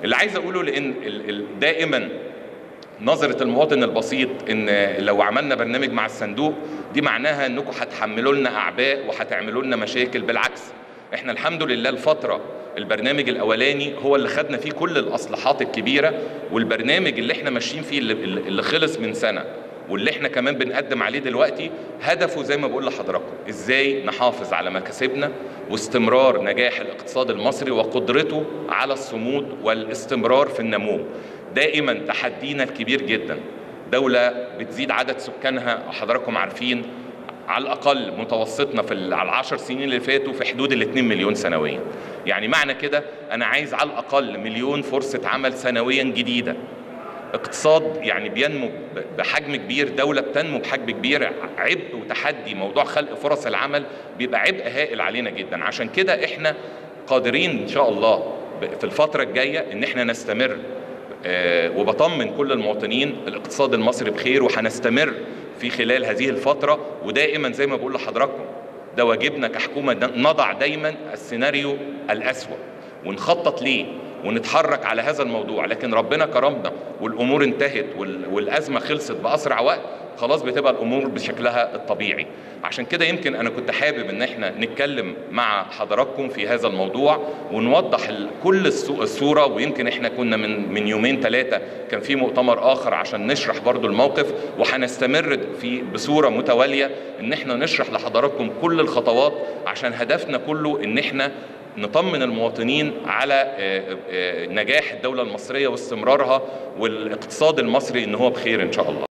اللي عايز اقوله لان دائما نظرة المواطن البسيط ان لو عملنا برنامج مع الصندوق دي معناها انكم هتحملوا لنا اعباء وهتعملوا لنا مشاكل. بالعكس، احنا الحمد لله الفترة البرنامج الاولاني هو اللي خدنا فيه كل الاصلاحات الكبيرة، والبرنامج اللي احنا ماشيين فيه اللي خلص من سنة واللي احنا كمان بنقدم عليه دلوقتي هدفه زي ما بقول لحضراتكم ازاي نحافظ على مكاسبنا واستمرار نجاح الاقتصاد المصري وقدرته على الصمود والاستمرار في النمو. دائما تحدينا الكبير جدا، دولة بتزيد عدد سكانها وحضراتكم عارفين على الأقل متوسطنا على 10 سنين اللي فاتوا في حدود 2 مليون سنويا. يعني معنى كده أنا عايز على الأقل مليون فرصة عمل سنويا جديدة. اقتصاد يعني بينمو بحجم كبير، دولة بتنمو بحجم كبير، عبء وتحدي موضوع خلق فرص العمل بيبقى عبء هائل علينا جدا. عشان كده احنا قادرين إن شاء الله في الفترة الجاية إن احنا نستمر، وبطمن كل المواطنين الاقتصاد المصري بخير وهنستمر في خلال هذه الفترة. ودائما زي ما بقول لحضراتكم ده واجبنا كحكومة، نضع دايما السيناريو الأسوأ ونخطط ليه ونتحرك على هذا الموضوع. لكن ربنا كرمنا والأمور انتهت والأزمة خلصت بأسرع وقت، خلاص بتبقى الأمور بشكلها الطبيعي. عشان كده يمكن أنا كنت حابب إن احنا نتكلم مع حضراتكم في هذا الموضوع ونوضح كل الصورة. ويمكن احنا كنا من يومين 3 كان في مؤتمر آخر عشان نشرح برضو الموقف، وهنستمر بصورة متوالية إن احنا نشرح لحضراتكم كل الخطوات، عشان هدفنا كله إن احنا نطمن المواطنين على نجاح الدولة المصرية واستمرارها والاقتصاد المصري إن هو بخير إن شاء الله.